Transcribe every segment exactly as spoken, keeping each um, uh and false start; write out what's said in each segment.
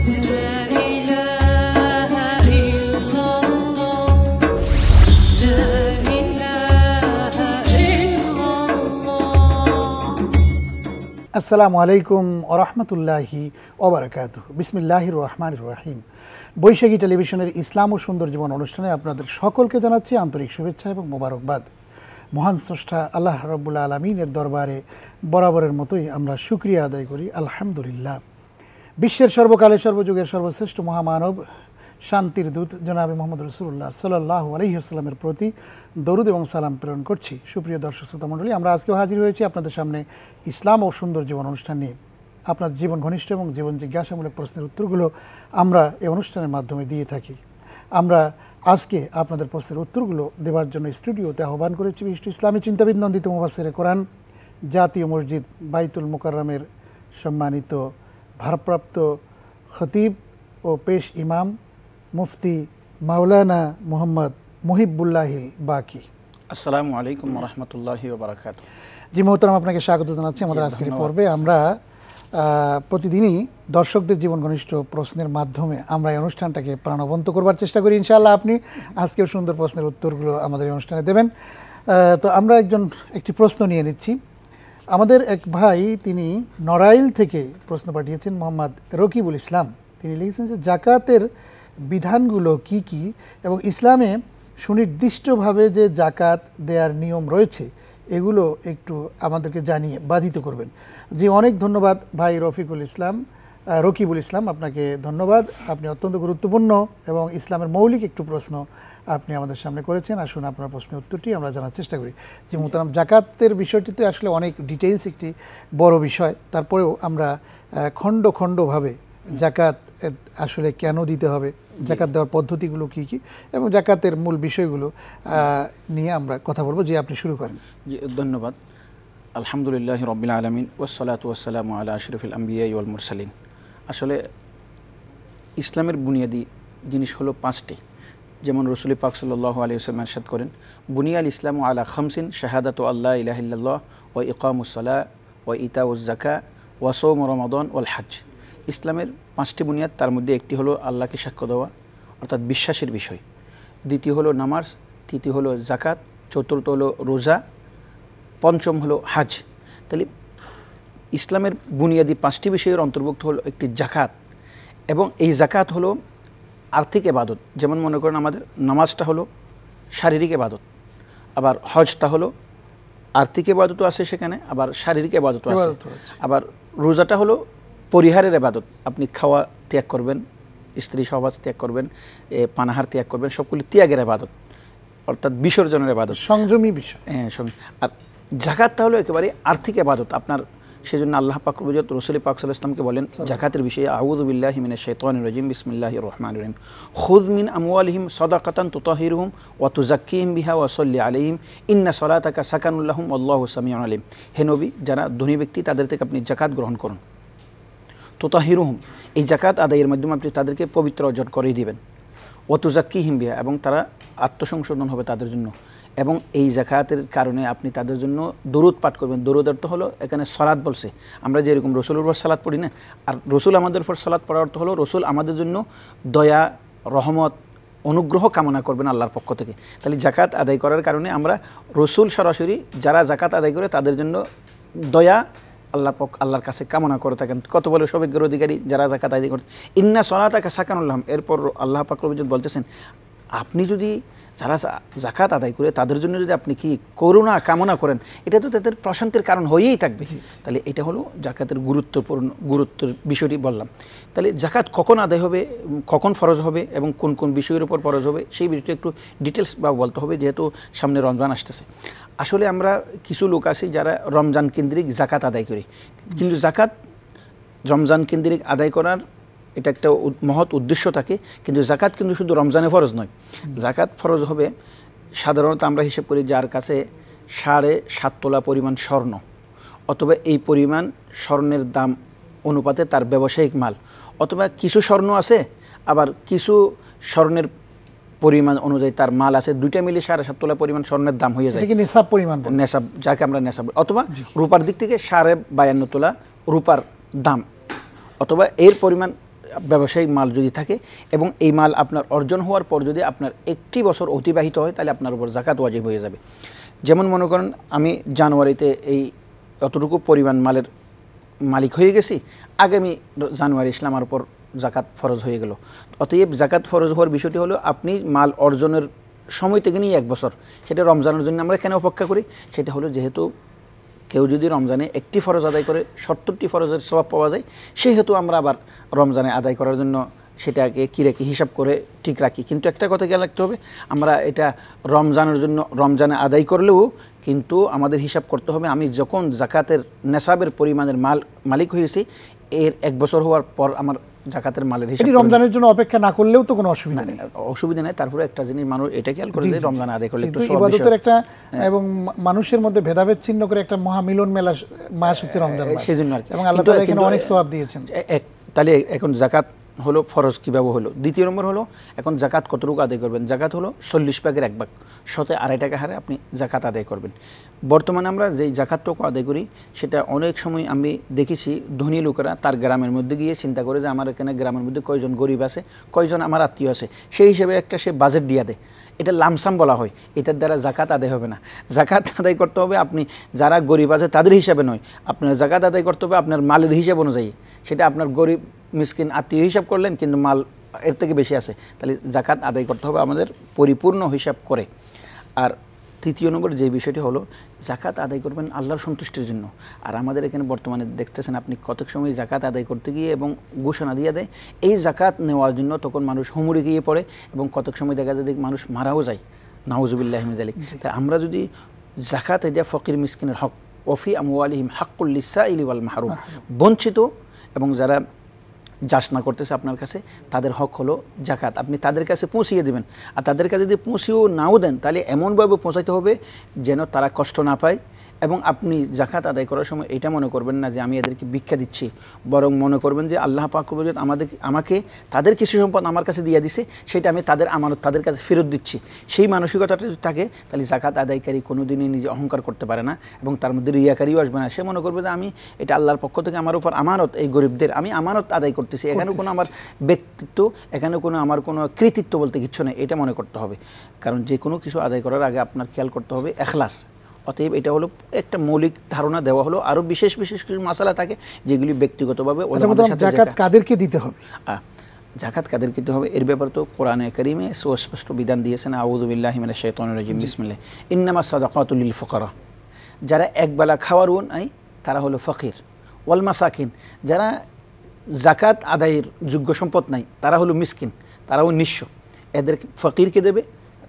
আসসালামু আলাইকুম ওয়া রাহমাতুল্লাহি ওয়া বারাকাতুহু। বিসমিল্লাহির রহমানির রহিম। বৈশাখী টেলিভিশনের ইসলাম ও সুন্দর জীবন অনুষ্ঠানে আপনাদের সকলকে জানাচ্ছি আন্তরিক শুভেচ্ছা এবং মোবারকবাদ। মহান স্রষ্টা আল্লাহ রাব্বুল আলামিনের দরবারে বরাবরের মতোই আমরা শুকরিয়া আদায় করি, আলহামদুলিল্লাহ। বিশ্বের সর্বকালে সর্বযুগের সর্বশ্রেষ্ঠ মহামানব শান্তির দূত জনাবে মুহাম্মদ রাসূলুল্লাহ সাল্লাল্লাহু আলাইহি ওয়াসাল্লামের প্রতি দরুদ এবং সালাম প্রেরণ করছি। সুপ্রিয় দর্শক শ্রোতা মণ্ডলী, আমরা আজকেও হাজির হয়েছি আপনাদের সামনে ইসলাম ও সুন্দর জীবন অনুষ্ঠান নিয়ে। আপনার জীবন ঘনিষ্ঠ এবং জীবন জিজ্ঞাসামূলক প্রশ্নের উত্তরগুলো আমরা এই অনুষ্ঠানের মাধ্যমে দিয়ে থাকি। আমরা আজকে আপনাদের প্রশ্নের উত্তরগুলো দেওয়ার জন্য স্টুডিওতে আহ্বান করেছি বিশিষ্ট ইসলামী চিন্তাবিদ, নন্দিত মুফাসসিরে কোরআন, জাতীয় মসজিদ বাইতুল মুকাররমের সম্মানিত ভারপ্রাপ্ত খতিব ও পেশ ইমাম মুফতি মাওলানা মোহাম্মদ মুহিবুল্লাহিল বাকি। আসসালামু আলাইকুম ওয়া রাহমাতুল্লাহি ওয়া বারাকাতুহু। জি মোহতারাম, আপনাকে স্বাগত জানাচ্ছি আমাদের আজকের পর্বে। আমরা প্রতিদিনই দর্শকদের জীবন ঘনিষ্ঠ প্রশ্নের মাধ্যমে আমরা এই অনুষ্ঠানটাকে প্রাণবন্ত করবার চেষ্টা করি। ইনশাআল্লাহ আপনি আজকেও সুন্দর প্রশ্নের উত্তরগুলো আমাদের এই অনুষ্ঠানে দেবেন। তো আমরা একজন একটি প্রশ্ন নিয়ে নিচ্ছি। আমাদের এক ভাই, তিনি নড়াইল থেকে প্রশ্ন পাঠিয়েছেন, মোহাম্মদ রকিবুল ইসলাম। তিনি লিখেছেন যে জাকাতের বিধানগুলো কি কি এবং ইসলামে সুনির্দিষ্টভাবে যে জাকাত দেওয়ার নিয়ম রয়েছে এগুলো একটু আমাদেরকে জানিয়ে বাধিত করবেন। জি, অনেক ধন্যবাদ ভাই রফিকুল ইসলাম, রকিবুল ইসলাম, আপনাকে ধন্যবাদ। আপনি অত্যন্ত গুরুত্বপূর্ণ এবং ইসলামের মৌলিক একটু প্রশ্ন আপনি আমাদের সামনে করেছেন। আসুন আপনার প্রশ্নের উত্তরটি আমরা জানার চেষ্টা করি। যে মোহতারাম, জাকাতের বিষয়টিতে আসলে অনেক ডিটেইলস একটি বড় বিষয়, তারপরেও আমরা খণ্ড খণ্ডভাবে জাকাত আসলে কেন দিতে হবে, জাকাত দেওয়ার পদ্ধতিগুলো কি কি এবং জাকাতের মূল বিষয়গুলো নিয়ে আমরা কথা বলবো। যে আপনি শুরু করেন। জি, ধন্যবাদ। আলহামদুলিল্লাহি রাব্বিল আলামিন ওয়াসসালাতু ওয়াসসালামু আলা আশরাফিল আমবিয়া ওয়াল মুরসালিন। আসলে ইসলামের বুনিয়াদী জিনিস হলো পাঁচটি। যেমন রাসূল পাক সাল্লাল্লাহু আলাইহি ওয়াসাল্লাম ইরশাদ করেন, বুনিয়াল ইসলামু আলা খামসিন শাহাদাতু আল্লা ইলাহা ইল্লাল্লাহ ওয়া ইকামুস সালাহ ওয়া ইতাউজ যাকাত ওয়া সাওম রমাদান ওয়াল হজ। ইসলামের পাঁচটি বুনিয়াদ, তার মধ্যে একটি হলো আল্লাহকে সাক্ষ্য দেওয়া অর্থাৎ বিশ্বাসের বিষয়, দ্বিতীয় হলো নামাজ, তৃতীয় হলো জাকাত, চতুর্থ হলো রোজা, পঞ্চম হলো হজ। তাহলে ইসলামের বুনিয়াদী পাঁচটি বিষয়ের অন্তর্ভুক্ত হলো একটি জাকাত, এবং এই জাকাত হলো আর্থিক এবাদত। যেমন মনে করেন আমাদের নামাজটা হলো শারীরিক এবাদত, আবার হজটা হলো আর্থিক এবাদতও আছে সেখানে, আবার শারীরিক এবাদতও আছে। আবার রোজাটা হলো পরিহারের এবাদত, আপনি খাওয়া ত্যাগ করবেন, স্ত্রী সহবাস ত্যাগ করবেন, পানাহার ত্যাগ করবেন, সবগুলি ত্যাগের এবাদত অর্থাৎ বিসর্জনের এবাদত, সংযমী বিষয়। হ্যাঁ, আর জাকাতটা হলো একেবারে আর্থিক এবাদত আপনার। সেজন্য আল্লাহ পাক রাসূল পাক সাল্লাল্লাহু আলাইহি ওয়াসাল্লামকে বলেন জাকাতের বিষয়ে, আউযু বিল্লাহি মিনাশ শাইতানির রাজিম, বিসমিল্লাহির রহমানির রহিম, খুয মিন আমওয়ালিহিম সাদাকাতান তুতাহিরুহুম ওয়া তুযাক্কিহিম বিহা ওয়া সাল্লি আলাইহিম ইন্না সালাতাকা সাকানুল লাহুম আল্লাহু সামিউন আলিম। হে নবী, যারা ধনী ব্যক্তি তাদের থেকে আপনি জাকাত গ্রহণ করুন। তুতাহিরুহুম, এই জাকাত আদায়ের মাধ্যমে আপনি তাদেরকে পবিত্র অর্জন করে দিবেন। ওয়া তুযাক্কিহিম বিহা, এবং তারা আত্মসংশোধন হবে তাদের জন্য। এবং এই জাকাতের কারণে আপনি তাদের জন্য দরুদ পাঠ করবেন। দরুদ অর্থ হলো এখানে সালাত বলছে, আমরা যেরকম রসুলের উপর সালাত পড়ি না, আর রসুল আমাদের উপর সালাত পড়ার অর্থ হলো রসুল আমাদের জন্য দয়া, রহমত, অনুগ্রহ কামনা করবেন আল্লাহর পক্ষ থেকে। তাহলে জাকাত আদায় করার কারণে আমরা রসুল সরাসরি যারা জাকাত আদায় করে তাদের জন্য দয়া আল্লাহর পক্ষ আল্লাহর কাছে কামনা করে থাকেন। কত বলে সৌভাগ্যের অধিকারী যারা জাকাত আদায় করে। ইন্না সালাতাকা সাকানুল লাহুম, এরপর আল্লাহ পাক রব্বুল বলতেছেন, আপনি যদি যারা জাকাত আদায় করে তাদের জন্য যদি আপনি কি করুণা কামনা করেন, এটা তো তাদের প্রশান্তির কারণ হয়েই থাকবে। তাহলে এটা হলো জাকাতের গুরুত্বপূর্ণ গুরুত্বের বিষয়টি বললাম। তাহলে জাকাত কখন আদায় হবে, কখন ফরজ হবে এবং কোন কোন বিষয়ের উপর ফরজ হবে সেই বিষয়টি একটু ডিটেলস বা বলতে হবে, যেহেতু সামনে রমজান আসতেছে। আসলে আমরা কিছু লোক আছি যারা রমজান কেন্দ্রিক জাকাত আদায় করি, কিন্তু জাকাত রমজান কেন্দ্রিক আদায় করার এটা একটা মহৎ উদ্দেশ্য থাকে, কিন্তু জাকাত কিন্তু শুধু রমজানে ফরজ নয়। জাকাত ফরজ হবে সাধারণত আমরা হিসেব করি যার কাছে সাড়ে সাত তোলা পরিমাণ স্বর্ণ, অথবা এই পরিমাণ স্বর্ণের দাম অনুপাতে তার ব্যবসায়িক মাল, অথবা কিছু স্বর্ণ আছে আবার কিছু স্বর্ণের পরিমাণ অনুযায়ী তার মাল আছে, দুইটা মিলে সাড়ে সাত তোলা পরিমাণ স্বর্ণের দাম হয়ে যায়, নেশাব পরিমাণ, নেশাব যাকে আমরা নেশাব, অথবা রূপার দিক থেকে সাড়ে বায়ান্ন তোলা রূপার দাম, অথবা এর পরিমাণ ব্যবসায়িক মাল যদি থাকে এবং এই মাল আপনার অর্জন হওয়ার পর যদি আপনার একটি বছর অতিবাহিত হয় তাহলে আপনার উপর জাকাত ওয়াজিব হয়ে যাবে। যেমন মনে করেন আমি জানুয়ারিতে এই অতটুকু পরিমাণ মালের মালিক হয়ে গেছি, আগামী জানুয়ারি ইসলাম আমার উপর জাকাত ফরজ হয়ে গেল। অতএব জাকাত ফরজ হওয়ার বিষয়টি হলো আপনি মাল অর্জনের সময় থেকে নিয়ে এক বছর, সেটা রমজানের জন্য আমরা কেন অপেক্ষা করি? সেটা হলো যেহেতু কেউ যদি রমজানে একটি ফরজ আদায় করে সত্তরটি ফরজের সওয়াব পাওয়া যায়, সেহেতু আমরা আবার রমজানে আদায় করার জন্য সেটাকে কী রেখে হিসাব করে ঠিক রাখি। কিন্তু একটা কথা খেয়াল রাখতে হবে, আমরা এটা রমজানের জন্য রমজানে আদায় করলেও কিন্তু আমাদের হিসাব করতে হবে আমি যখন জাকাতের নেশাবের পরিমাণের মাল মালিক হয়েছি এর এক বছর হওয়ার পর আমার জাকাতের মালের হিসাব। রমজানের জন্য অপেক্ষা না করলেও তো কোনো অসুবিধা নেই, অসুবিধা নেই। তারপরে একটা জিনিস মানুষ এটা খেয়াল করে যে রমজান আদায় করলে একটু ইবাদতের একটা এবং মানুষের মধ্যে ভেদাভেদ ছিন্ন করে একটা মহামিলন মেলা মাস হচ্ছে রমজান মাস, সেজন্য আর কি। এবং আল্লাহ তাআলা এখানে অনেক সওয়াব দিয়েছেন। তাহলে এখন জাকাত হলো ফরজ কীভাবে হলো। দ্বিতীয় নম্বর হলো এখন জাকাত কতটুকু আদায় করবেন। জাকাত হলো চল্লিশ ভাগের এক ভাগ, শতে আড়াই টাকা হারে আপনি জাকাত আদায় করবেন। বর্তমানে আমরা যেই জাকাতটুকু আদায় করি সেটা অনেক সময় আমি দেখেছি ধনী লোকেরা তার গ্রামের মধ্যে গিয়ে চিন্তা করে যে আমার এখানে গ্রামের মধ্যে কয়জন গরিব আছে, কয়জন আমার আত্মীয় আছে, সেই হিসেবে একটা সে বাজেট দিয়ে দেয়। এটা লামসাম বলা হয়, এটার দ্বারা জাকাত আদায় হবে না। জাকাত আদায় করতে হবে আপনি যারা গরিব আছে তাদের হিসাবে নয়, আপনার জাকাত আদায় করতে হবে আপনার মালের হিসাব অনুযায়ী। সেটা আপনার গরিব মিসকিন আত্মীয় হিসাব করলেন কিন্তু মাল এর থেকে বেশি আছে, তাহলে জাকাত আদায় করতে হবে আমাদের পরিপূর্ণ হিসাব করে। আর তৃতীয় নম্বর যে বিষয়টি হলো জাকাত আদায় করবেন আল্লাহর সন্তুষ্টির জন্য। আর আমাদের এখানে বর্তমানে দেখতেছেন আপনি কতক সময় জাকাত আদায় করতে গিয়ে এবং ঘোষণা দিয়ে দেয় এই জাকাত নেওয়ার জন্য, তখন মানুষ হুমড়ি গিয়ে পড়ে এবং কতক সময় দেখা যায় মানুষ মারাও যায়, নাউজুবিল্লাহি মিন যালিক। তাই আমরা যদি জাকাত এটা ফকির মিসকিনের হক, ওফি আমওয়ালিহিম হাক্কুল লিসাইলি ওয়াল মাহরুম, বঞ্চিত এবং যারা যাচনা করতেছে আপনার কাছে তাদের হক হলো জাকাত, আপনি তাদের কাছে পৌঁছিয়ে দেবেন। আর তাদের কাছে যদি পৌঁছেও নাও দেন তাহলে এমনভাবে পৌঁছাইতে হবে যেন তারা কষ্ট না পায়। এবং আপনি জাকাত আদায় করার সময় এটা মনে করবেন না যে আমি এদেরকে ভিক্ষা দিচ্ছি, বরং মনে করবেন যে আল্লাহ পাক আমাদের আমাকে তাদের কিছু সম্পদ আমার কাছে দিয়ে দিছে, সেটা আমি তাদের আমানত তাদের কাছে ফেরত দিচ্ছি। সেই মানসিকতাটা যদি থাকে তাহলে জাকাত আদায়কারী কোনো দিনই নিজে অহংকার করতে পারে না এবং তার মধ্যে রিয়াকারিও আসবে না। সে মনে করবে যে আমি এটা আল্লাহর পক্ষ থেকে আমার উপর আমানত, এই গরিবদের আমি আমানত আদায় করতেছি, এখানে কোনো আমার ব্যক্তিত্ব, এখানে কোনো আমার কোনো কৃতিত্ব বলতে কিছু নেই, এটা মনে করতে হবে। কারণ যে কোনো কিছু আদায় করার আগে আপনার খেয়াল করতে হবে এখলাস। অতএব এটা হলো একটা মৌলিক ধারণা দেওয়া হলো। আরও বিশেষ বিশেষ কিছু মশলা থাকে যেগুলি ব্যক্তিগতভাবে জাকাত কাদেরকে দিতে হবে, জাকাত কাদেরকে দিতে হবে এর ব্যাপারে তো কোরআনে কারিমে সুস্পষ্ট বিধান দিয়েছেন। আউযু বিল্লাহি মিনাশ শাইতানির রাজিম, বিসমিল্লাহ। ইন্নামাস সাদাকাতু লিল ফুকারা, যারা একবেলা খাওয়ারও নাই তারা হলো ফকির। ওয়াল মাসাকিন, যারা জাকাত আদায়ের যোগ্য সম্পদ নাই তারা হলো মিসকিন, তারাও নিঃস্ব। এদের ফকিরকে দেবে,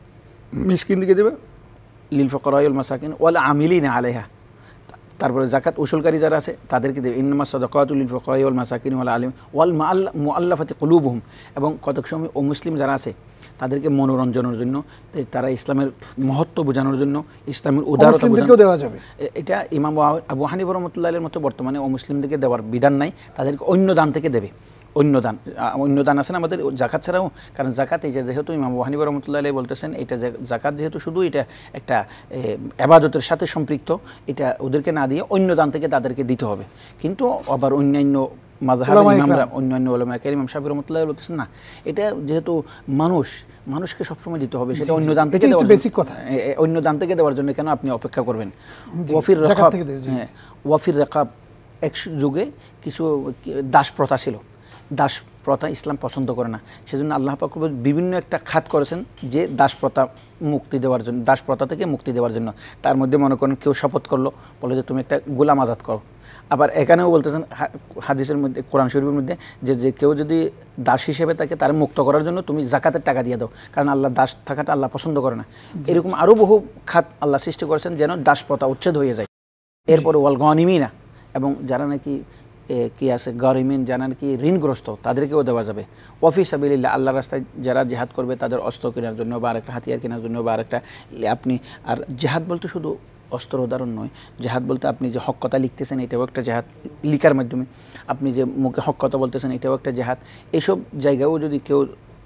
মিসকিনকে দেবে, লিল ফুকারা ওয়াল মাসাকিন ওয়াল আমিলিনা আলাইহা। তারপরে জাকাত উসুলকারী যারা আছে তাদেরকে দেবে। ইন্নামাস সাদাকাতু লিল ফুকারা ওয়াল মাসাকিন ওয়াল আলিম ওয়াল মুআল্লাফাতি কুলুবুহুম, এবং কতক সময় ও মুসলিম যারা আছে তাদেরকে মনোরঞ্জনের জন্য, তারা ইসলামের মহত্ব বোঝানোর জন্য, ইসলামের উদারতা বোঝানোর দেওয়া যাবে। এটা ইমাম আবু হানিফা রাহমাতুল্লাহির মতো বর্তমানে ও মুসলিমদেরকে দেওয়ার বিধান নাই, তাদেরকে অন্য দান থেকে দেবে। অন্য দান অন্য দান আছে না আমাদের জাকাত ছাড়াও, কারণ জাকাত এই যে যেহেতু ইমাম আবু হানিফা রাহমাতুল্লাহি আলাইহি বলতেছেন এটা জাকাত যেহেতু শুধু এটা একটা ইবাদতের সাথে সম্পৃক্ত, এটা ওদেরকে না দিয়ে অন্য দান থেকে তাদেরকে দিতে হবে। কিন্তু আবার অন্যান্য মাযহাবের ইমামরা, অন্যান্য উলামা কেরাম, ইমাম শাফিঈ রাহমাতুল্লাহি আলাইহি বলতেছেন না, এটা যেহেতু মানুষ মানুষকে সবসময় দিতে হবে, সেটা অন্য দান থেকে দেওয়ার বেসিক কথা, অন্য দান থেকে দেওয়ার জন্য কেন আপনি অপেক্ষা করবেন? ওয়াফির রাকাব, হ্যাঁ ওয়াফির রাকাব, এক যুগে কিছু দাস প্রথা ছিল, দাস প্রথা ইসলাম পছন্দ করে না, সেজন্য আল্লাহ পাক বিভিন্ন একটা খাত করেছেন যে দাস প্রথা মুক্তি দেওয়ার জন্য, দাস প্রথা থেকে মুক্তি দেওয়ার জন্য। তার মধ্যে মনে করেন কেউ শপথ করলো, বলে যে তুমি একটা গোলাম আজাদ করো। আবার এখানেও বলতেছেন হাদিসের মধ্যে, কোরআন শরীফের মধ্যে, যে যে কেউ যদি দাস হিসেবে থাকে তার মুক্ত করার জন্য তুমি জাকাতের টাকা দিয়ে দাও, কারণ আল্লাহ দাস থাকাটা আল্লাহ পছন্দ করে না। এরকম আরও বহু খাত আল্লাহ সৃষ্টি করেছেন যেন দাস প্রথা উচ্ছেদ হয়ে যায়। এরপরে ওয়াল গনিমিনা, এবং যারা নাকি কি আছে গরিমিন, যারা নাকি ঋণগ্রস্ত তাদেরকেও দেওয়া যাবে। ওয়াফি সাবিলিল্লাহ, আল্লাহর রাস্তায় যারা জিহাদ করবে তাদের অস্ত্র কেনার জন্য বা আরেকটা হাতিয়ার কেনার জন্য বা আরেকটা আপনি, আর জিহাদ বলতে শুধু অস্ত্র উদাহরণ নয়, জেহাদ বলতে আপনি যে হক কথা লিখতেছেন এটাও একটা জেহাদ, লিখার মাধ্যমে আপনি যে মুখে হক কথা বলতেছেন এটাও একটা জেহাদ। এইসব জায়গায়ও যদি কেউ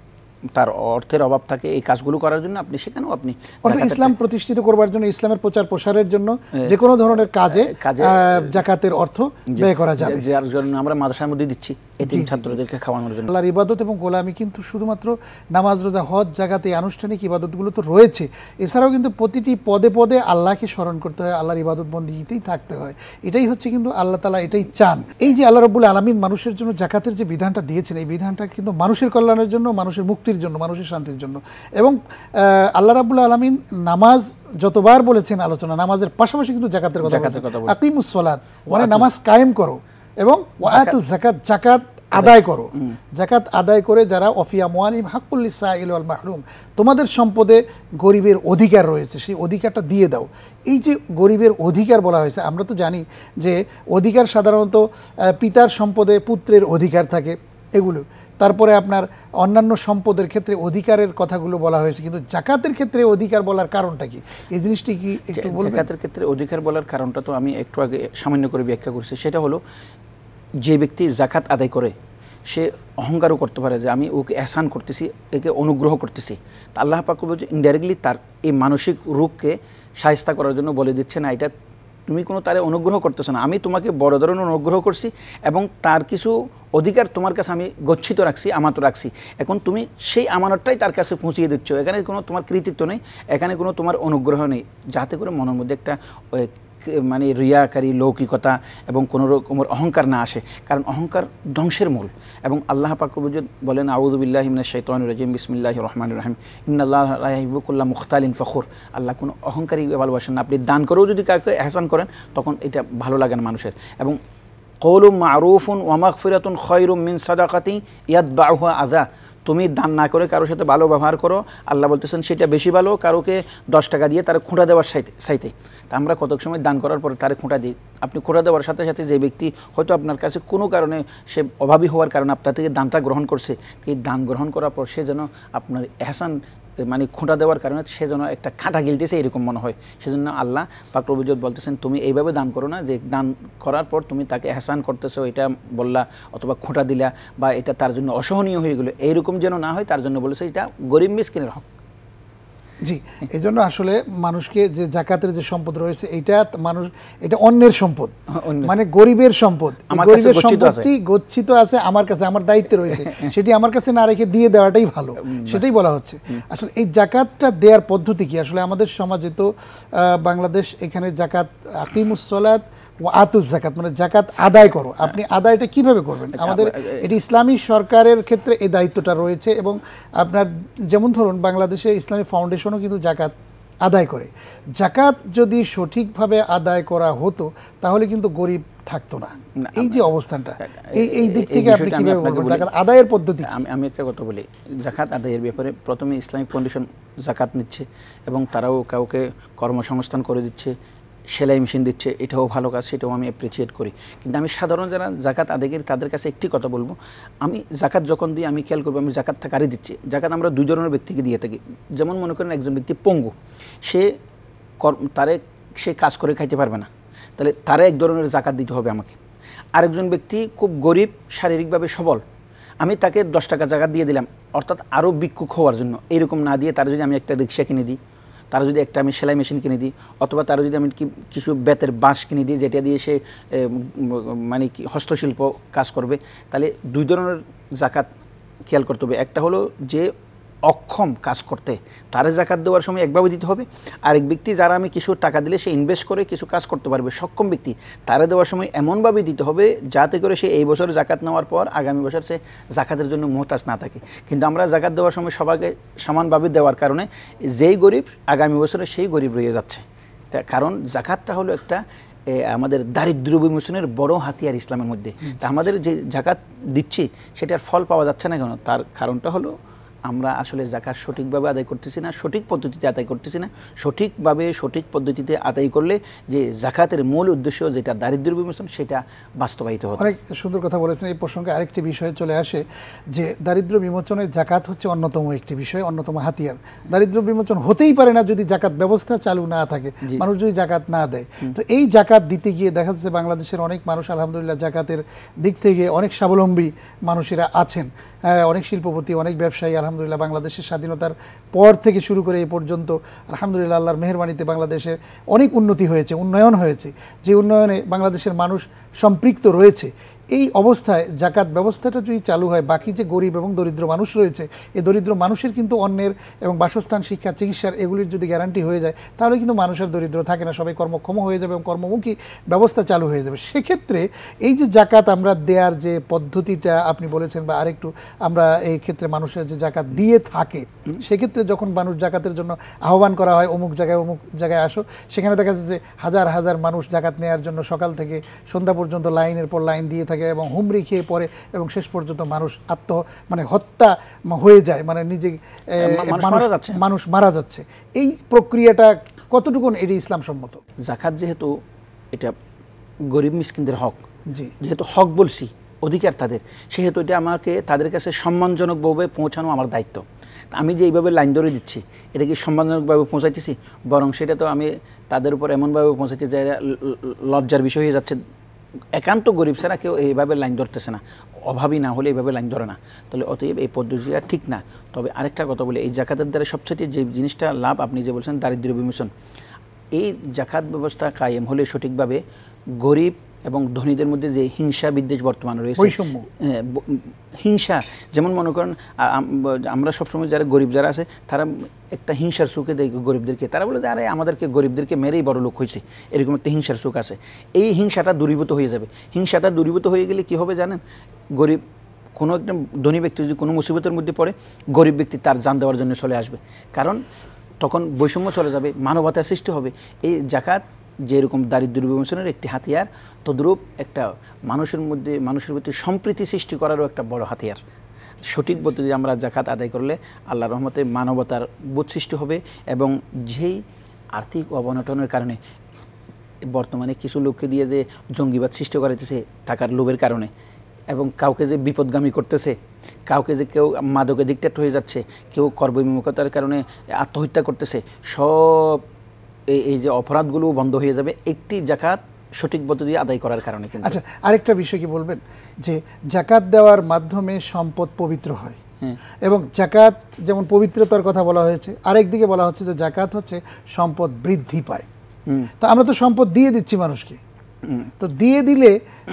তার অর্থের অভাব থাকে এই কাজগুলো করার জন্য, আপনি সেখানেও আপনি ইসলাম প্রতিষ্ঠিত করবার জন্য, ইসলামের প্রচার প্রসারের জন্য যে কোনো ধরনের কাজে জাকাতের অর্থ ব্যয় করা যাবে, যার জন্য আমরা মাদ্রাসার মধ্যে দিচ্ছি। এতিম ছাত্রদেরকে খাওয়ানোর জন্য। আল্লাহর ইবাদত এবং গোলামি কিন্তু শুধুমাত্র নামাজ, রোজা, হজ, জাকাত এই আনুষ্ঠানিক ইবাদতগুলো তো রয়েছে, এছাড়াও কিন্তু প্রতিটি পদে পদে আল্লাহকে স্মরণ করতে হয়, আল্লাহর ইবাদত বন্দিগিতেই থাকতে হয়। এটাই হচ্ছে কিন্তু আল্লাহ তাআলা এটাই চান। এই যে আল্লাহ রাব্বুল আলামিন মানুষের জন্য জাকাতের যে বিধানটা দিয়েছেন, এই বিধানটা কিন্তু মানুষের কল্যাণের জন্য, মানুষের মুক্তির জন্য, মানুষের শান্তির জন্য। এবং আল্লাহ রাব্বুল আলামিন নামাজ যতবার বলেছেন আলোচনা, নামাজের পাশাপাশি কিন্তু জাকাতের কথা বলেছেন। আকিমুস সালাত মানে নামাজ কায়েম করো, এবং ওয়াতুজ যাকাত যাকাত আদায় করো। যাকাত আদায় করে যারা অফিয়া মুআলিম হাক্কুল লিসাইল ওয়াল মাহরুম, তোমাদের সম্পদে গরিবের অধিকার রয়েছে, সেই অধিকারটা দিয়ে দাও। এই যে গরিবের অধিকার বলা হয়েছে, আমরা তো জানি যে অধিকার সাধারণত পিতার সম্পদে পুত্রের অধিকার থাকে, এগুলো। তারপরে আপনার অন্যান্য সম্পদের ক্ষেত্রে অধিকারের কথাগুলো বলা হয়েছে, কিন্তু জাকাতের ক্ষেত্রে অধিকার বলার কারণটা কি, এই জিনিসটি কি একটু বলবেন? জাকাতের ক্ষেত্রে অধিকার বলার কারণটা তো আমি একটু আগে সামান্য করে ব্যাখ্যা করছি। সেটা হলো যে ব্যক্তি জাকাত আদায় করে সে অহংকারও করতে পারে যে আমি ওকে এহসান করতেছি, একে অনুগ্রহ করতেছি। তা আল্লাহ পাক ইনডাইরেক্টলি তার এই মানসিক রোগকে শায়েস্তা করার জন্য বলে দিচ্ছে, না এটা তুমি কোনো তারে অনুগ্রহ করতেছো না, আমি তোমাকে বড় ধরনের অনুগ্রহ করছি এবং তার কিছু অধিকার তোমার কাছে আমি গচ্ছিত রাখছি, আমানত রাখছি। এখন তুমি সেই আমানতটাই তার কাছে পৌঁছিয়ে দিচ্ছ। এখানে কোনো তোমার কৃতিত্ব নেই, এখানে কোনো তোমার অনুগ্রহ নেই, যাতে করে মনের মধ্যে একটা মানে রিয়াকারী লৌকিকতা এবং কোনো রকমের অহংকার না আসে। কারণ অহংকার ধ্বংসের মূল। এবং আল্লাহ পাক বলেন, আউযু বিল্লাহি মিনাশ শাইতানির রাজিম, বিসমিল্লাহির রহমানির রহিম, ইন্নাল্লাহা লা ইউহিব্বু কুল্লা মুখতালিন ফখুর। আল্লাহ কোনো অহংকারী ভালোবাসেন না। আপনি দান করেও যদি কাউকে এহসান করেন, তখন এটা ভালো লাগে না মানুষের। এবং কওলুম মারুফুন ওয়া মাগফিরাতুন খায়রুম মিন সাদাকাতিন ইয়াতবাউহা আযা, তুমি দান না করে কারোর সাথে ভালো ব্যবহার করো, আল্লাহ বলতেছেন সেটা বেশি ভালো কারোকে দশ টাকা দিয়ে তার খোঁটা দেওয়ার সাইতে। তা আমরা কত সময় দান করার পরে তার খোঁটা দিই। আপনি খোঁটা দেওয়ার সাথে সাথে যে ব্যক্তি হয়তো আপনার কাছে কোনো কারণে সে অভাবী হওয়ার কারণে আপনার থেকে দানটা গ্রহণ করছে, এই দান গ্রহণ করার পর সে যেন আপনার এহসান মানে খোঁটা দেওয়ার কারণে সে যেন একটা খাঁটা গিলতেছে এরকম মনে হয়। সেজন্য আল্লাহ পাক রব্বুল ইজ্জত বলতেছেন, তুমি এইভাবে দান করো না যে দান করার পর তুমি তাকে এহসান করতেছো এটা বললা, অথবা খোঁটা দিলা, বা এটা তার জন্য অসহনীয় হয়ে গেলো, এইরকম যেন না হয়। তার জন্য বলেছে এটা গরিব মিসকিনের হক। জি, এই জন্য আসলে মানুষকে যে জাকাতের যে সম্পদ রয়েছে, এটা মানুষ এটা অন্যের সম্পদ, মানে গরিবের সম্পদ। গরিবের সম্পদটি গচ্ছিত আছে আমার কাছে, আমার দায়িত্বে রয়েছে, সেটি আমার কাছে না রেখে দিয়ে দেওয়াটাই ভালো, সেটাই বলা হচ্ছে। আসলে এই জাকাতটা দেওয়ার পদ্ধতি কি? আসলে আমাদের সমাজে তো বাংলাদেশ, এখানে জাকাত আকিমুস সালাত ওয়া আতুজ যাকাত মানে জাকাত আদায় করো, আপনি আদায়টা কিভাবে করবেন? আমাদের এটি ইসলামী সরকারের ক্ষেত্রে এই দায়িত্বটা রয়েছে। এবং আপনার যেমন ধরুন বাংলাদেশে ইসলামী ফাউন্ডেশনও কিন্তু জাকাত আদায় করে। জাকাত যদি সঠিকভাবে আদায় করা হতো তাহলে কিন্তু গরিব থাকতো না। এই যে অবস্থানটা, এই এই দিক থেকে আপনি কিভাবে বলবেন জাকাত আদায়ের পদ্ধতি? আমি আমি একটা কথা বলি, জাকাত আদায়ের ব্যাপারে প্রথমে ইসলামিক ফাউন্ডেশন জাকাত নিচ্ছে এবং তারাও কাউকে কর্মসংস্থান করে দিচ্ছে, সেলাই মেশিন দিচ্ছে, এটাও ভালো কাজ, সেটাও আমি অ্যাপ্রিসিয়েট করি। কিন্তু আমি সাধারণ যারা জাকাত আদায়কারী তাদের কাছে একটি কথা বলবো, আমি জাকাত যখন দিই আমি খেয়াল করবো আমি জাকাতটা কারে দিচ্ছি। জাকাত আমরা দুই ধরনের ব্যক্তিকে দিয়ে থাকি। যেমন মনে করেন একজন ব্যক্তি পঙ্গু, সে তারে সে কাজ করে খাইতে পারবে না, তাহলে তারে এক ধরনের জাকাত দিতে হবে আমাকে। আরেকজন ব্যক্তি খুব গরিব, শারীরিকভাবে সবল, আমি তাকে দশ টাকা জাকাত দিয়ে দিলাম, অর্থাৎ আরও ভিক্ষুক হওয়ার জন্য। এইরকম না দিয়ে তারা যদি আমি একটা রিক্সা কিনে দিই, তারা যদি একটা আমি সেলাই মেশিন কিনে দিই, অথবা তারা যদি আমি কিছু বেতের বাঁশ কিনে দিই যেটা দিয়ে সে মানে কি হস্তশিল্প কাজ করবে, তাহলে দুই ধরনের জাকাত খেয়াল করতে হবে। একটা হলো যে অক্ষম কাজ করতে, তারে জাকাত দেওয়ার সময় একভাবে দিতে হবে। আরেক ব্যক্তি যারা আমি কিছু টাকা দিলে সে ইনভেস্ট করে কিছু কাজ করতে পারবে, সক্ষম ব্যক্তি, তারা দেওয়ার সময় এমনভাবে দিতে হবে যাতে করে সে এই বছর জাকাত নেওয়ার পর আগামী বছর সে জাকাতের জন্য মুহতাজ না থাকে। কিন্তু আমরা জাকাত দেওয়ার সময় সবাইকে সমানভাবে দেওয়ার কারণে যেই গরিব আগামী বছরে সেই গরিব রয়ে যাচ্ছে। কারণ জাকাতটা হলো একটা আমাদের দারিদ্র বিমোচনের বড় হাতিয়ার ইসলামের মধ্যে। তা আমাদের যে জাকাত দিচ্ছি সেটার ফল পাওয়া যাচ্ছে না কেন? তার কারণটা হলো আমরা আসলে জাকাত সঠিকভাবে আদায় করতেছি না, সঠিক পদ্ধতিতে আদায় করতেছি না। সঠিকভাবে সঠিক পদ্ধতিতে আদায় করলে যে জাকাতের মূল উদ্দেশ্য যেটা দারিদ্র বিমোচন, সেটা বাস্তবায়িত হবে। অনেক সুন্দর কথা বলেছেন। এই প্রসঙ্গে আরেকটি বিষয়ে চলে আসে যে দারিদ্র বিমোচনে জাকাত হচ্ছে অন্যতম একটি বিষয়, অন্যতম হাতিয়ার। দারিদ্র বিমোচন হতেই পারে না যদি জাকাত ব্যবস্থা চালু না থাকে, মানুষ যদি জাকাত না দেয়। তো এই জাকাত দিতে গিয়ে দেখা যাচ্ছে বাংলাদেশের অনেক মানুষ আলহামদুলিল্লাহ জাকাতের দিক থেকে অনেক স্বাবলম্বী মানুষেরা আছেন, অনেক শিল্পপতি, অনেক ব্যবসায়ী আলহামদুলিল্লাহ বাংলাদেশের স্বাধীনতার পর থেকে শুরু করে এই পর্যন্ত আলহামদুলিল্লাহ আল্লাহর মেহেরবানিতে বাংলাদেশের অনেক উন্নতি হয়েছে, উন্নয়ন হয়েছে। যে উন্নয়নে বাংলাদেশের মানুষ সম্পৃক্ত রয়েছে, এই অবস্থায় জাকাত ব্যবস্থাটা যদি চালু হয়, বাকি যে গরিব এবং দরিদ্র মানুষ রয়েছে, এই দরিদ্র মানুষের কিন্তু অন্যের এবং বাসস্থান, শিক্ষা, চিকিৎসার এগুলির যদি গ্যারান্টি হয়ে যায়, তাহলে কিন্তু মানুষের দরিদ্র থাকে না, সবাই কর্মক্ষম হয়ে যাবে এবং কর্মমুখী ব্যবস্থা চালু হয়ে যাবে। সেক্ষেত্রে এই যে জাকাত আমরা দেওয়ার যে পদ্ধতিটা আপনি বলেছেন, বা আরেকটু আমরা এই ক্ষেত্রে মানুষের যে জাকাত দিয়ে থাকে, সেক্ষেত্রে যখন মানুষ জাকাতের জন্য আহ্বান করা হয়, অমুক জায়গায় অমুক জায়গায় আসো, সেখানে দেখা যাচ্ছে যে হাজার হাজার মানুষ জাকাত নেওয়ার জন্য সকাল থেকে সন্ধ্যা পর্যন্ত লাইনের পর লাইন দিয়ে থাকে এবং হুমড়ি খেয়ে পড়ে এবং শেষ পর্যন্ত মানুষ আত্ম মানে হত্যা হয়ে যায়, মানে নিজে মানুষ মারা যাচ্ছে। এই প্রক্রিয়াটা কতটুকু এটি ইসলাম সম্মত? জাকাত যেহেতু এটা গরিব মিসকিনদের হক, জি, যেহেতু হক বলছি, অধিকার তাদের, সেহেতু এটা আমাকে তাদের কাছে সম্মানজনকভাবে পৌঁছানো আমার দায়িত্ব। আমি যে এইভাবে লাইন ধরে দিচ্ছি, এটা কি সম্মানজনকভাবে পৌঁছাইতেছি? বরং সেটা তো আমি তাদের উপর এমনভাবে পৌঁছাইতে যাই লজ্জার বিষয় হয়ে যাচ্ছে। একান্ত গরিব ছাড়া কেউ এইভাবে লাইন ধরতেছে না, অভাবী না হলে এইভাবে লাইন ধরে না। তাহলে অতএব এই পদ্ধতিটা ঠিক না। তবে আরেকটা কথা বলি, এই জাকাতের দ্বারা সবচেয়ে যে জিনিসটা লাভ, আপনি যে বলছেন দারিদ্র্য বিমোচন, এই জাকাত ব্যবস্থা কায়েম হলে সঠিকভাবে গরিব এবং ধনীদের মধ্যে যে হিংসা বিদ্বেষ বর্তমান রয়েছে, বৈষম্য, হিংসা, যেমন মনে করেন আমরা সবসময় যারা গরিব যারা আছে তারা একটা হিংসার চোখে দেয় গরিবদেরকে, তারা বলে যে আরে আমাদেরকে গরিবদেরকে মেরেই বড় লোক হয়েছে, এরকম একটা হিংসার চোখ আছে। এই হিংসাটা দূরীভূত হয়ে যাবে। হিংসাটা দূরীভূত হয়ে গেলে কি হবে জানেন? গরিব কোনো একটা ধনী ব্যক্তি যদি কোনো মুসিবতের মধ্যে পড়ে, গরিব ব্যক্তি তার জান দেওয়ার জন্য চলে আসবে, কারণ তখন বৈষম্য চলে যাবে, মানবতার সৃষ্টি হবে। এই জাকাত যেরকম দারিদ্র্য বিমোচনের একটি হাতিয়ার, তদ্রূপ একটা মানুষের মধ্যে মানুষের প্রতি সম্প্রীতি সৃষ্টি করারও একটা বড় হাতিয়ার। সঠিক পদ্ধতিতে আমরা জাকাত আদায় করলে আল্লাহর রহমতে মানবতার বোধ সৃষ্টি হবে। এবং যেই আর্থিক অবনটনের কারণে বর্তমানে কিছু লোককে দিয়ে যে জঙ্গিবাদ সৃষ্টি করাইতেছে টাকার লোভের কারণে, এবং কাউকে যে বিপদগামী করতেছে, কাউকে যে কেউ মাদকে ডিক্টেট হয়ে যাচ্ছে, কেউ কর্মবিমুখতার কারণে আত্মহত্যা করতেছে, সব এই এই যে অপরাধগুলো বন্ধ হয়ে যাবে একটি জাকাত সঠিক পদ্ধতি আদায় করার কারণে। কিন্তু আচ্ছা, আরেকটা বিষয় কি বলবেন, যে জাকাত দেওয়ার মাধ্যমে সম্পদ পবিত্র হয়, এবং জাকাত যেমন পবিত্রতার কথা বলা হয়েছে, আরেক দিকে বলা হচ্ছে যে জাকাত হচ্ছে সম্পদ বৃদ্ধি পায়। তো আমরা তো সম্পদ দিয়ে দিচ্ছি মানুষকে, তো দিয়ে দিলে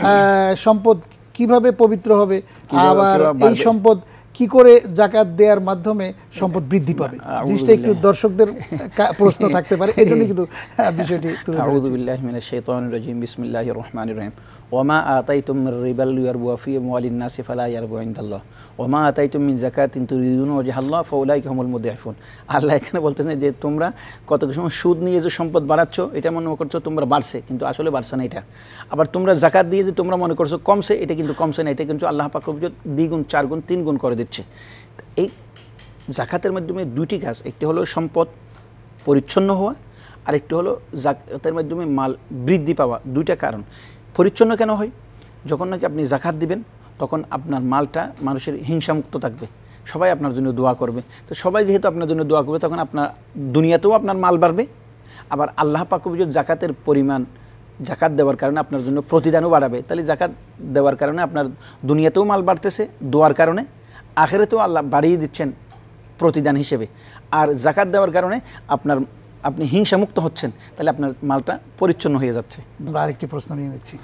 সম্পদ কিভাবে পবিত্র হবে, আবার এই সম্পদ কি করে জাকাত দেওয়ার মাধ্যমে সম্পদ বৃদ্ধি পাবে? জিনিসটা একটু দর্শকদের প্রশ্ন থাকতে পারে, এই জন্য কিন্তু বিষয়টি তুলে ধরেছি। আউযু বিল্লাহি মিনাশ শাইতানির রাজিম, বিসমিল্লাহির রহমানির রহিম। ওমা আতাইতুম মির রিবাল লিয়ারবু ফি আমওয়ালিন নাসি ফালা ইয়ারবু ইনদাল্লাহ ওমা আতাইতুম মিন যাকাতিন তুরিদুনা ওয়াজহাল্লাহ ফাউলাইকা হুমুল মুদঈফুন। আল্লাহ এখানে বলতেছেন যে তোমরা কত সময় সুদ নিয়ে যে সম্পদ বাড়াচ্ছ, এটা মনে করছো তোমরা বাড়ছে, কিন্তু আসলে বাড়ছে না এটা। আবার তোমরা জাকাত দিয়ে যে তোমরা মনে করছো কমছে, এটা কিন্তু কমছে না, এটা কিন্তু আল্লাহ পাক রব্বুল দ্বিগুণ চারগুণ তিনগুণ করে দিচ্ছে। এই জাকাতের মাধ্যমে দুইটি কাজ, একটি হলো সম্পদ পরিচ্ছন্ন হওয়া, আর একটি হলো জাকাতের মাধ্যমে মাল বৃদ্ধি পাওয়া। দুইটা কারণ। পরিচ্ছন্ন কেন হয়? যখন নাকি আপনি জাকাত দিবেন তখন আপনার মালটা মানুষের হিংসামুক্ত থাকবে, সবাই আপনার জন্য দোয়া করবে। তো সবাই যেহেতু আপনার জন্য দোয়া করবে, তখন আপনার দুনিয়াতেও আপনার মাল বাড়বে, আবার আল্লাহ পাক রব্বুল জাকাতের পরিমাণ, জাকাত দেওয়ার কারণে আপনার জন্য প্রতিদানও বাড়াবে। তাহলে জাকাত দেওয়ার কারণে আপনার দুনিয়াতেও মাল বাড়তেছে, দোয়ার কারণে আখিরাতেও আল্লাহ বাড়িয়ে দিচ্ছেন প্রতিদান হিসেবে। আর জাকাত দেওয়ার কারণে আপনার আপনি হিংসামুক্ত হচ্ছেন, তাহলে আপনার মালটা পরিচ্ছন্ন হয়ে যাচ্ছে। আমরা আরেকটি প্রশ্ন নিয়ে নিচ্ছি।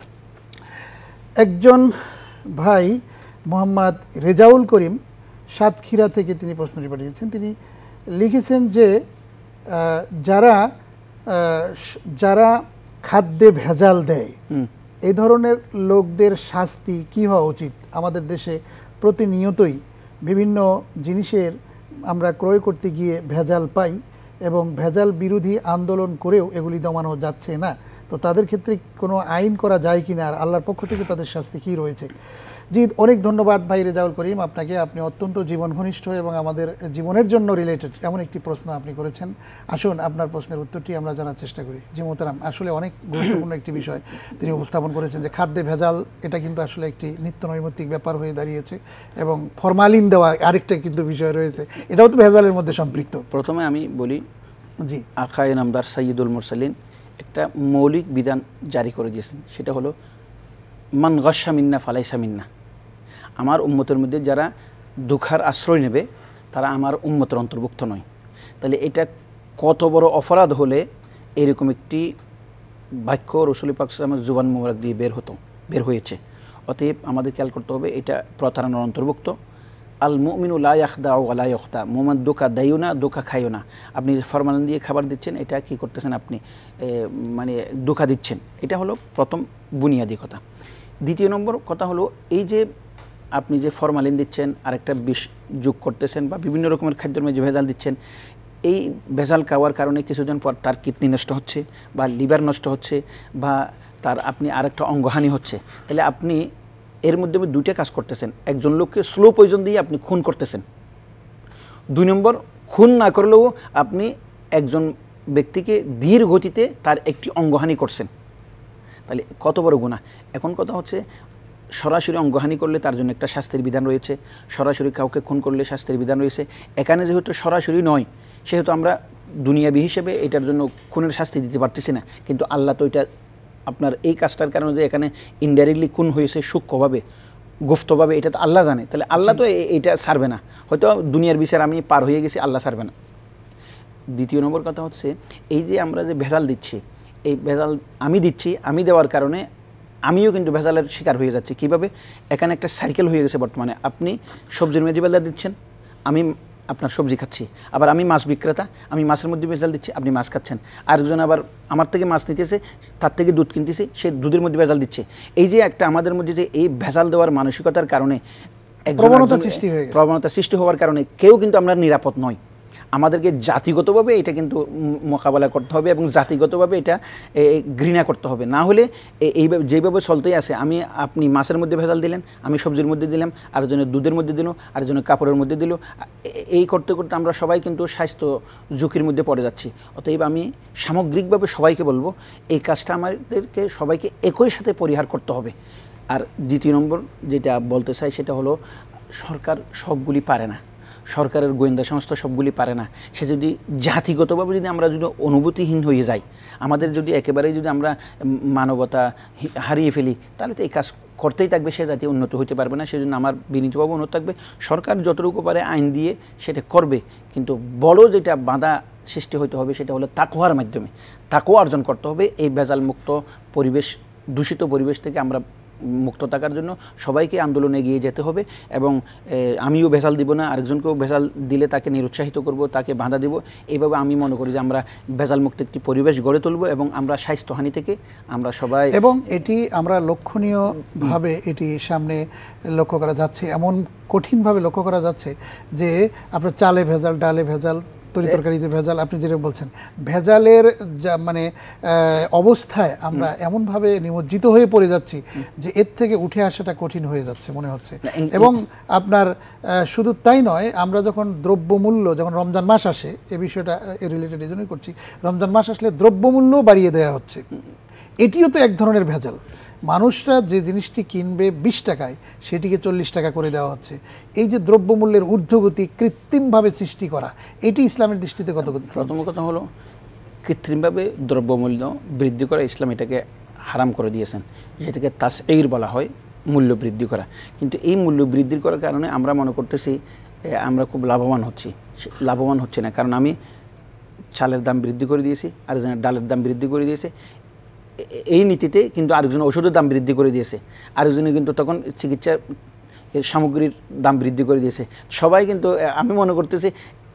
একজন ভাই মোহাম্মদ রেজাউল করিম সাতক্ষীরা থেকে তিনি প্রশ্নটি পাঠিয়েছেন। তিনি লিখেছেন যে যারা যারা খাদ্যে ভেজাল দেয়, এই ধরনের লোকদের শাস্তি কি হওয়া উচিত? আমাদের দেশে প্রতিনিয়তই বিভিন্ন জিনিসের আমরা ক্রয় করতে গিয়ে ভেজাল পাই, এবং ভেজাল বিরোধী আন্দোলন করেও এগুলি দমানো যাচ্ছে না। তো তাদের ক্ষেত্রে কোনো আইন করা যায় কিনা, আর আল্লাহর পক্ষ থেকে তাদের শাস্তি কী রয়েছে? জি, অনেক ধন্যবাদ ভাই রেজাউল করিম আপনাকে। আপনি অত্যন্ত জীবন ঘনিষ্ঠ এবং আমাদের জীবনের জন্য রিলেটেড এমন একটি প্রশ্ন আপনি করেছেন। আসুন আপনার প্রশ্নের উত্তরটি আমরা জানার চেষ্টা করি। জি মোহতারাম, আসলে অনেক গুরুত্বপূর্ণ একটি বিষয় তিনি উপস্থাপন করেছেন, যে খাদ্যে ভেজাল এটা কিন্তু আসলে একটি নিত্য নৈমিত্তিক ব্যাপার হয়ে দাঁড়িয়েছে, এবং ফরমালিন দেওয়া আরেকটা কিন্তু বিষয় রয়েছে, এটাও তো ভেজালের মধ্যে সম্পৃক্ত। প্রথমে আমি বলি, জি, আখায়ে নামদার সাইয়্যিদুল মুরসালিন একটা মৌলিক বিধান জারি করে দিয়েছেন, সেটা হলো মান গাশশা মিন্না ফালাইসা মিন্না। আমার উম্মতের মধ্যে যারা দুঃখার আশ্রয় নেবে তারা আমার উম্মতের অন্তর্ভুক্ত নয়। তাহলে এটা কত বড় অপরাধ হলে এরকম একটি বাক্য রাসূল পাক সাল্লাল্লাহু আলাইহি ওয়াসাল্লামের জুবান মোবারক দিয়ে বের হতো বের হয়েছে। অতএব আমাদের খেয়াল করতে হবে এটা প্রতারণার অন্তর্ভুক্ত। আল মুমিনু লা ইয়াখদাউ ওয়া লা ইখতা, মুমিন ধোঁকা দেয়ও না, ধোঁকা খায়ও না। আপনি ফরমালিন দিয়ে খাবার দিচ্ছেন, এটা কি করতেছেন আপনি? মানে ধোঁকা দিচ্ছেন। এটা হলো প্রথম বুনিয়াদি কথা। দ্বিতীয় নম্বর কথা হলো এই যে আপনি যে ফরমালিন দিচ্ছেন, আরেকটা বিষ যোগ করতেছেন, বা বিভিন্ন রকমের খাদ্যের মধ্যে ভেজাল দিচ্ছেন, এই ভেজাল খাওয়ার কারণে কিছুদিন পর তার কিডনি নষ্ট হচ্ছে, বা লিভার নষ্ট হচ্ছে, বা তার আপনি আরেকটা অঙ্গহানি হচ্ছে। তাহলে আপনি এর মধ্যে দুইটা কাজ করতেছেন। একজন লোককে স্লো পয়জন দিয়ে আপনি খুন করতেছেন। দুই নম্বর, খুন না করলেও আপনি একজন ব্যক্তিকে ধীর গতিতে তার একটি অঙ্গহানি করছেন। তাহলে কত বড় গুনাহ। এখন কথা হচ্ছে সরাসরি অঙ্গহানি করলে তার জন্য একটা শাস্তির বিধান রয়েছে, সরাসরি কাউকে খুন করলে শাস্তির বিধান রয়েছে। এখানে যেহেতু সরাসরি নয়, সেহেতু আমরা দুনিয়াবি হিসেবে এটার জন্য খুনের শাস্তি দিতে পারতেছি না। কিন্তু আল্লাহ তো এটা আপনার এই কাজটার কারণে যে এখানে ইনডাইরেক্টলি খুন হয়েছে সূক্ষ্মভাবে, গুপ্তভাবে, এটা তো আল্লাহ জানে। তাহলে আল্লাহ তো এটা ছাড়বে না। হয়তো দুনিয়ার বিচার আমি পার হয়ে গেছি, আল্লাহ ছাড়বে না। দ্বিতীয় নম্বর কথা হচ্ছে এই যে আমরা যে ভেজাল দিচ্ছি, এই ভেজাল আমি দিচ্ছি, আমি দেওয়ার কারণে আমিও কিন্তু ভেজালের শিকার হয়ে যাচ্ছি। কীভাবে? এখানে একটা সাইকেল হয়ে গেছে বর্তমানে। আপনি সবজির মধ্যে ভেজাল দিচ্ছেন, আমি আপনার সবজি খাচ্ছি। আবার আমি মাছ বিক্রেতা, আমি মাছের মধ্যে ভেজাল দিচ্ছি, আপনি মাছ খাচ্ছেন। আরেকজন আবার আমার থেকে মাছ নিতেছে, তার থেকে দুধ কিনতেছে, সে দুধের মধ্যে ভেজাল দিচ্ছে। এই যে একটা আমাদের মধ্যে যে এই ভেজাল দেওয়ার মানসিকতার কারণে প্রবণতা সৃষ্টি হয়ে গেছে, প্রবণতা সৃষ্টি হওয়ার কারণে কেউ কিন্তু আমরা নিরাপদ নয়। আমাদেরকে জাতিগতভাবে এটা কিন্তু মোকাবেলা করতে হবে এবং জাতিগতভাবে এটা ঘৃণা করতে হবে। না হলে এই যেভাবে চলতেই আছে, আমি আপনি মাছের মধ্যে ভেজাল দিলেন, আমি সবজির মধ্যে দিলাম, আরেকজনের দুধের মধ্যে দিল, আরেকজনের কাপড়ের মধ্যে দিল, এই করতে করতে আমরা সবাই কিন্তু স্বাস্থ্য ঝুঁকির মধ্যে পড়ে যাচ্ছি। অতএব আমি সামগ্রিকভাবে সবাইকে বলবো এই কাজটা আমাদেরকে সবাইকে একই সাথে পরিহার করতে হবে। আর দ্বিতীয় নম্বর যেটা বলতে চাই সেটা হলো সরকার সবগুলি পারে না, সরকারের গোয়েন্দা সংস্থা সবগুলি পারে না। সে যদি জাতিগতভাবে যদি আমরা যদি অনুভূতিহীন হয়ে যাই, আমাদের যদি একেবারেই যদি আমরা মানবতা হারিয়ে ফেলি, তাহলে তো এই কাজ করতেই থাকবে, সে জাতি উন্নত হতে পারবে না। সেজন্য আমার বিনীতভাবে অনুরোধ থাকবে, সরকার যতটুকু পারে আইন দিয়ে সেটা করবে, কিন্তু বড় যেটা বাধা সৃষ্টি হতে হবে সেটা হলো তাকওয়ার মাধ্যমে। তাকওয়া অর্জন করতে হবে। এই ভেজাল মুক্ত পরিবেশ, দূষিত পরিবেশ থেকে আমরা মুক্ত থাকার জন্য সবাইকে আন্দোলনে এগিয়ে যেতে হবে। এবং আমিও ভেজাল দিব না, আরেকজনকেও ভেজাল দিলে তাকে নিরুৎসাহিত করব, তাকে বাধা দিব। এইভাবে আমি মনে করি যে আমরা ভেজাল মুক্ত একটি পরিবেশ গড়ে তুলব এবং আমরা স্বাস্থ্যহানি থেকে আমরা সবাই, এবং এটি আমরা লক্ষণীয়ভাবে এটি সামনে লক্ষ্য করা যাচ্ছে, এমন কঠিনভাবে লক্ষ্য করা যাচ্ছে যে আপনার চালে ভেজাল, ডালে ভেজাল, তরি তরকারিতে ভেজাল, আপনি যেটা বলছেন ভেজালের যা মানে অবস্থায় আমরা এমনভাবে নিমজ্জিত হয়ে পড়ে যাচ্ছি যে এর থেকে উঠে আসাটা কঠিন হয়ে যাচ্ছে মনে হচ্ছে। এবং আপনার শুধু তাই নয়, আমরা যখন দ্রব্যমূল্য, যখন রমজান মাস আসে, এ বিষয়টা রিলেটেড এই জন্যই করছি, রমজান মাস আসলে দ্রব্যমূল্য বাড়িয়ে দেওয়া হচ্ছে। এটিও তো এক ধরনের ভেজাল। মানুষরা যে জিনিসটি কিনবে বিশ টাকায় সেটিকে চল্লিশ টাকা করে দেওয়া হচ্ছে। এই যে দ্রব্যমূল্যের ঊর্ধ্বগতি কৃত্রিমভাবে সৃষ্টি করা, এটি ইসলামের দৃষ্টিতে কত? প্রথম কথা হলো কৃত্রিমভাবে দ্রব্যমূল্য বৃদ্ধি করা, ইসলাম এটাকে হারাম করে দিয়েছেন, যেটাকে তাসঈর বলা হয়, মূল্য বৃদ্ধি করা। কিন্তু এই মূল্য বৃদ্ধি করার কারণে আমরা মনে করতেছি আমরা খুব লাভবান হচ্ছি। লাভবান হচ্ছে না, কারণ আমি চালের দাম বৃদ্ধি করে দিয়েছি, আরেকজনের ডালের দাম বৃদ্ধি করে দিয়েছে। এই নীতিতে কিন্তু আরেকজন ওষুধের দাম বৃদ্ধি করে দিয়েছে, আরেকজনে কিন্তু তখন চিকিৎসার সামগ্রীর দাম বৃদ্ধি করে দিয়েছে। সবাই কিন্তু, আমি মনে করতেছি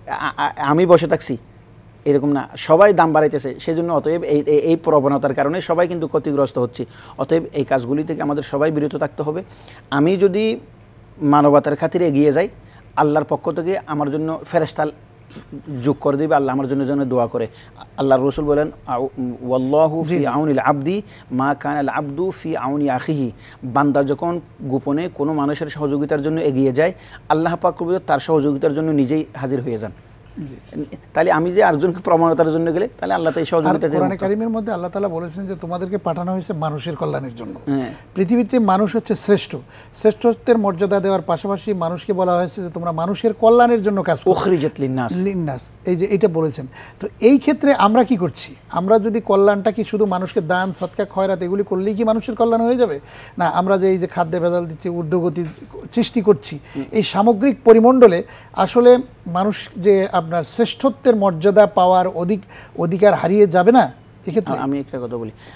আমি বসে থাকছি এরকম না, সবাই দাম বাড়াইতেছে। সেজন্য অতএব এই এই প্রবণতার কারণে সবাই কিন্তু ক্ষতিগ্রস্ত হচ্ছে। অতএব এই কাজগুলি থেকে আমাদের সবাই বিরত থাকতে হবে। আমি যদি মানবতার খাতিরে এগিয়ে যাই, আল্লাহর পক্ষ থেকে আমার জন্য ফেরেশতা যোগ করে দেবে, আল্লাহ আমার জন্য জন্য দোয়া করে। আল্লাহর রাসূল বলেন ওয়াল্লাহু ফি আউনিল আবদি মা কানাল আবদু ফি আউনি আখিহি। বান্দা যখন গোপনে কোনো মানুষের সহযোগিতার জন্য এগিয়ে যায়, আল্লাহ পাক তার সহযোগিতার জন্য নিজেই হাজির হয়ে যান। তাহলে আমি যে আরেকজনকে প্রমাণতার জন্য গেলে, তাহলে আল্লাহ তাই সহযোগিতা দেন। কোরআনে কারীমের মধ্যে আল্লাহ তাআলা বলেছেন যে তোমাদেরকে পাঠানো হয়েছে মানুষের কল্যাণের জন্য। পৃথিবীতে মানুষ হচ্ছে শ্রেষ্ঠ, শ্রেষ্ঠত্বের মর্যাদা দেওয়ার পাশাপাশি মানুষকে বলা হয়েছে যে তোমরা মানুষের কল্যাণের জন্য কাজ করো, উখরিজাত লিন্নাস লিন্নাস, এই যে এটা বলেছেন। তো এই ক্ষেত্রে আমরা কি করছি? আমরা যদি কল্যাণটা কি শুধু মানুষকে দান, সদকা, খয়রাত এগুলি করলেই কি মানুষের কল্যাণ হয়ে যাবে? না, আমরা যে এই যে খাদ্যে ভেজাল দিচ্ছি, ঊর্ধ্বগতি সৃষ্টি করছি, এই সামগ্রিক পরিমণ্ডলে আসলে মানুষ যে আপনার শ্রেষ্ঠত্বের মর্যাদা পাওয়ার অধিক অধিকার হারিয়ে যাবে না? এক্ষেত্রে আমি একটা কথা বলি,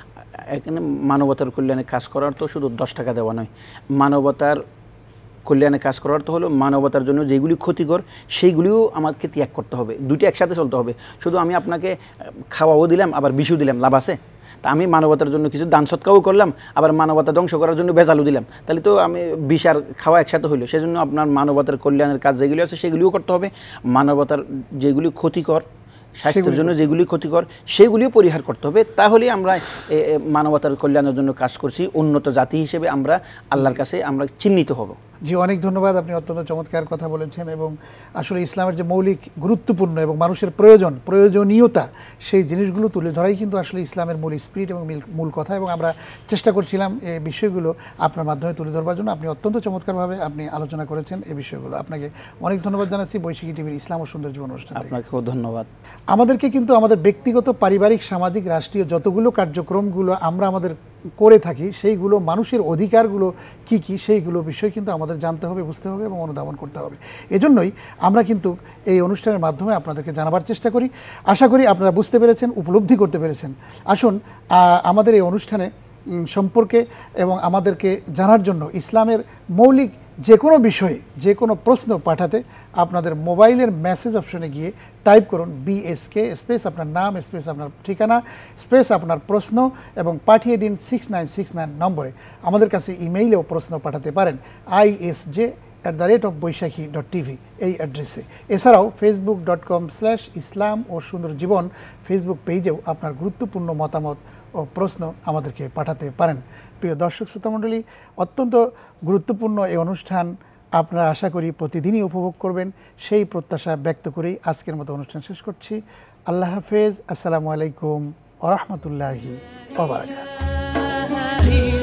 এখানে মানবতার কল্যাণে কাজ করার তো শুধু দশ টাকা দেওয়া নয়, মানবতার কল্যাণে কাজ করার তো হলো মানবতার জন্য যেগুলি ক্ষতিকর সেইগুলিও আমাকে ত্যাগ করতে হবে, দুটি একসাথে চলতে হবে। শুধু আমি আপনাকে খাওয়াও দিলাম আবার বিষও দিলাম, লাভ আছে? তা আমি মানবতার জন্য কিছু দান সৎকারও করলাম আবার মানবতা ধ্বংস করার জন্য ভেজালও দিলাম, তাহলে তো আমি বিষ আর খাওয়া একসাথে হইলো। সেজন্য আপনার মানবতার কল্যাণের কাজ যেগুলি আছে সেগুলিও করতে হবে, মানবতার যেগুলি ক্ষতিকর, স্বাস্থ্যের জন্য যেগুলি ক্ষতিকর সেগুলিও পরিহার করতে হবে। তাহলেই আমরা মানবতার কল্যাণের জন্য কাজ করছি, উন্নত জাতি হিসেবে আমরা আল্লাহর কাছে আমরা চিহ্নিত হব। জি, অনেক ধন্যবাদ, আপনি অত্যন্ত চমৎকার কথা বলেছেন এবং আসলে ইসলামের যে মৌলিক গুরুত্বপূর্ণ এবং মানুষের প্রয়োজন প্রয়োজনীয়তা সেই জিনিসগুলো তুলে ধরাই কিন্তু আসলে ইসলামের মূল স্পিরিট এবং মূল কথা, এবং আমরা চেষ্টা করছিলাম এই বিষয়গুলো আপনার মাধ্যমে তুলে ধরবার জন্য। আপনি অত্যন্ত চমৎকারভাবে আপনি আলোচনা করেছেন এই বিষয়গুলো। আপনাকে অনেক ধন্যবাদ জানাচ্ছি বৈশাখী টিভির ইসলাম ও সুন্দর জীবন অনুষ্ঠান। আপনাকেও ধন্যবাদ। আমাদেরকে কিন্তু আমাদের ব্যক্তিগত, পারিবারিক, সামাজিক, রাষ্ট্রীয় যতগুলো কার্যক্রমগুলো আমরা আমাদের করে থাকি সেইগুলো মানুষের অধিকারগুলো কি কি সেইগুলো বিষয় কিন্তু আমাদের জানতে হবে, বুঝতে হবে এবং অনুধাবন করতে হবে। এজন্যই আমরা কিন্তু এই অনুষ্ঠানের মাধ্যমে আপনাদেরকে জানাবার চেষ্টা করি। আশা করি আপনারা বুঝতে পেরেছেন, উপলব্ধি করতে পেরেছেন। আসুন আমাদের এই অনুষ্ঠানে সম্পর্কে এবং আমাদেরকে জানার জন্য ইসলামের মৌলিক যে কোনো বিষয়ে যে কোনো প্রশ্ন পাঠাতে আপনাদের মোবাইলের মেসেজ অপশনে গিয়ে টাইপ করুন বিএসকে স্পেস আপনার নাম স্পেস আপনার ঠিকানা স্পেস আপনার প্রশ্ন এবং পাঠিয়ে দিন সিক্স নাইন সিক্স নাইন নম্বরে। আমাদের কাছে ইমেইলেও প্রশ্ন পাঠাতে পারেন ISJ at the rate of Baishakhi dot TV এই অ্যাড্রেসে। এছাড়াও ফেসবুক ডট কম স্ল্যাশ ইসলাম ও সুন্দর জীবন ফেসবুক পেজেও আপনার গুরুত্বপূর্ণ মতামত ও প্রশ্ন আমাদেরকে পাঠাতে পারেন। প্রিয় দর্শক শ্রোতা মণ্ডলী, অত্যন্ত গুরুত্বপূর্ণ এই অনুষ্ঠান আপনারা আশা করি প্রতিদিনই উপভোগ করবেন, সেই প্রত্যাশা ব্যক্ত করেই আজকের মতো অনুষ্ঠান শেষ করছি। আল্লাহ হাফেজ, আসসালামু আলাইকুম ওয়া রাহমাতুল্লাহি ওয়া বারাকাতুহু।